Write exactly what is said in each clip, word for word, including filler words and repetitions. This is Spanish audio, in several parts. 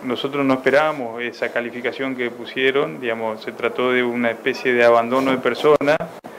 nosotros no esperábamos esa calificación que pusieron, digamos, se trató de una especie de abandono de persona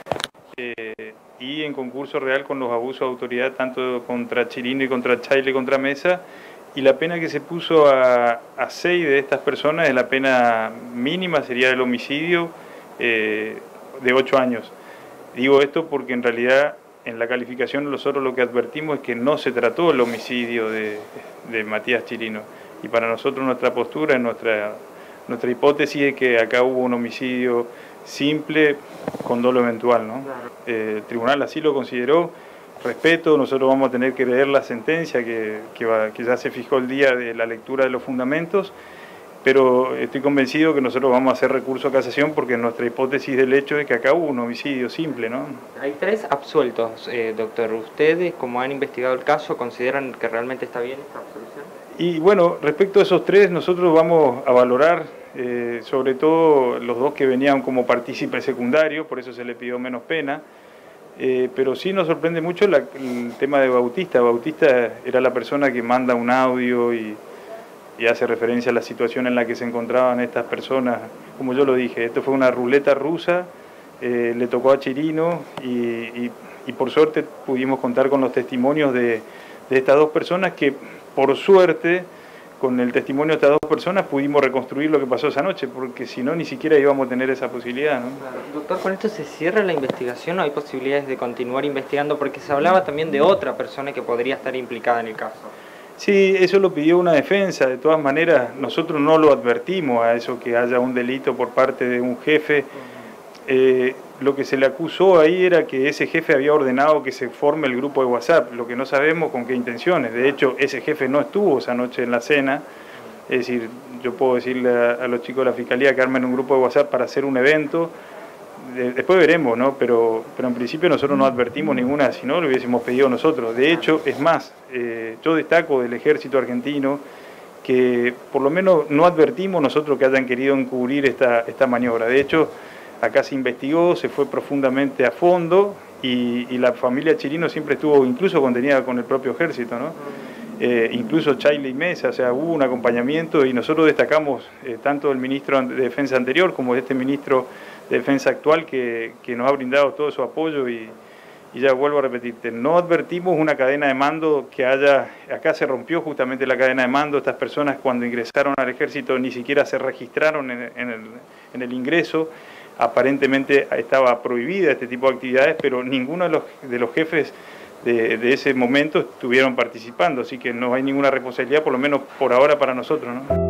eh, y en concurso real con los abusos de autoridad tanto contra Chirino y contra Chaile y contra Mesa, y la pena que se puso a, a seis de estas personas es la pena mínima, sería el homicidio eh, de ocho años. Digo esto porque en realidad en la calificación nosotros lo que advertimos es que no se trató el homicidio de, de Matías Chirino. Y para nosotros nuestra postura, nuestra, nuestra hipótesis es que acá hubo un homicidio simple con dolo eventual, ¿no? Eh, el tribunal así lo consideró, respeto, nosotros vamos a tener que leer la sentencia que, que, va, que ya se fijó el día de la lectura de los fundamentos, pero estoy convencido que nosotros vamos a hacer recurso a casación porque nuestra hipótesis del hecho es que acá hubo un homicidio simple, ¿no? Hay tres absueltos, eh, doctor. ¿Ustedes, como han investigado el caso, consideran que realmente está bien esta absolución? Y bueno, respecto a esos tres, nosotros vamos a valorar, eh, sobre todo los dos que venían como partícipes secundarios, por eso se le pidió menos pena, eh, pero sí nos sorprende mucho la, el tema de Bautista. Bautista era la persona que manda un audio y, y hace referencia a la situación en la que se encontraban estas personas. Como yo lo dije, esto fue una ruleta rusa, eh, le tocó a Chirino y, y, y por suerte pudimos contar con los testimonios de, de estas dos personas que, por suerte, con el testimonio de estas dos personas pudimos reconstruir lo que pasó esa noche, porque si no, ni siquiera íbamos a tener esa posibilidad, ¿no? Claro. Doctor, ¿con esto se cierra la investigación o hay posibilidades de continuar investigando? Porque se hablaba también de otra persona que podría estar implicada en el caso. Sí, eso lo pidió una defensa. De todas maneras, nosotros no lo advertimos a eso, que haya un delito por parte de un jefe. Eh, lo que se le acusó ahí era que ese jefe había ordenado que se forme el grupo de WhatsApp, lo que no sabemos con qué intenciones. De hecho, ese jefe no estuvo esa noche en la cena. Es decir, yo puedo decirle a, a los chicos de la Fiscalía que armen un grupo de WhatsApp para hacer un evento. De, después veremos, ¿no? Pero, pero en principio nosotros no advertimos ninguna, si no lo hubiésemos pedido nosotros. De hecho, es más, eh, yo destaco del ejército argentino que por lo menos no advertimos nosotros que hayan querido encubrir esta, esta maniobra. De hecho, acá se investigó, se fue profundamente a fondo y, y la familia Chirino siempre estuvo incluso contenida con el propio ejército, ¿no? Eh, incluso Chaile y Mesa, o sea, hubo un acompañamiento y nosotros destacamos eh, tanto el ministro de Defensa anterior como este ministro de Defensa actual que, que nos ha brindado todo su apoyo y, y ya vuelvo a repetirte, no advertimos una cadena de mando que haya, acá se rompió justamente la cadena de mando, estas personas cuando ingresaron al ejército ni siquiera se registraron en, en, el, en el ingreso. Aparentemente estaba prohibida este tipo de actividades, pero ninguno de los, de los jefes de, de ese momento estuvieron participando, así que no hay ninguna responsabilidad, por lo menos por ahora para nosotros, ¿no?